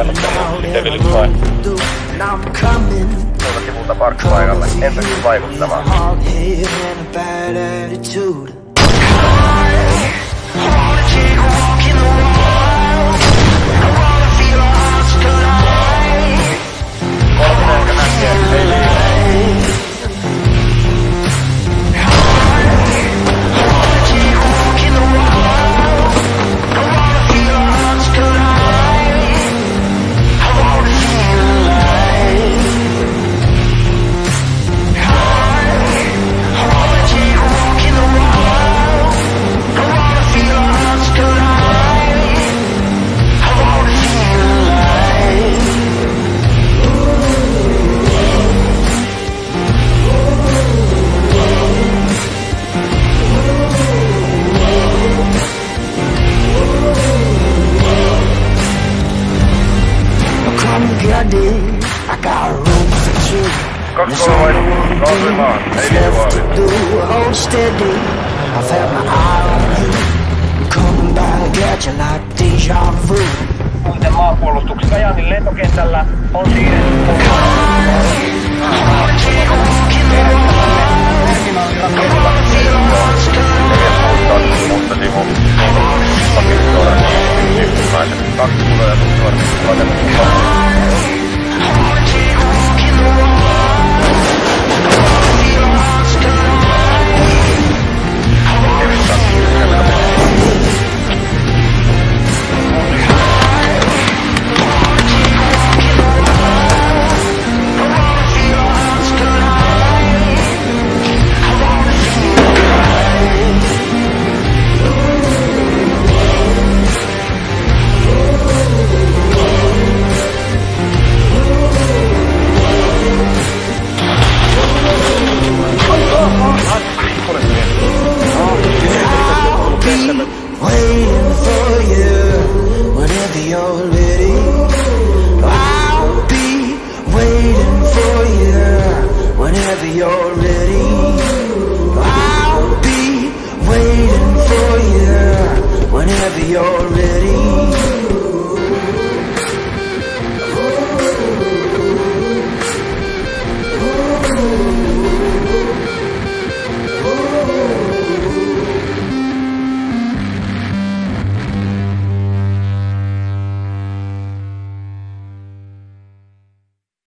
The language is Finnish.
kannattanut Devilit vai? Toivottavasti muuta parkkipaikalle, en pysty vaikuttamaan. Kolme ehkä näkee, ei liikaa. I got a room for two. There's only one thing left to do. Hold steady, I've had my eye on you. I'm coming back at you like deja vu. Muuten maanpuolustuksen Kajanin lentokentällä on siirretty. Mutta sivu pakistoida ensimmäiset 2 kuuloja tuoda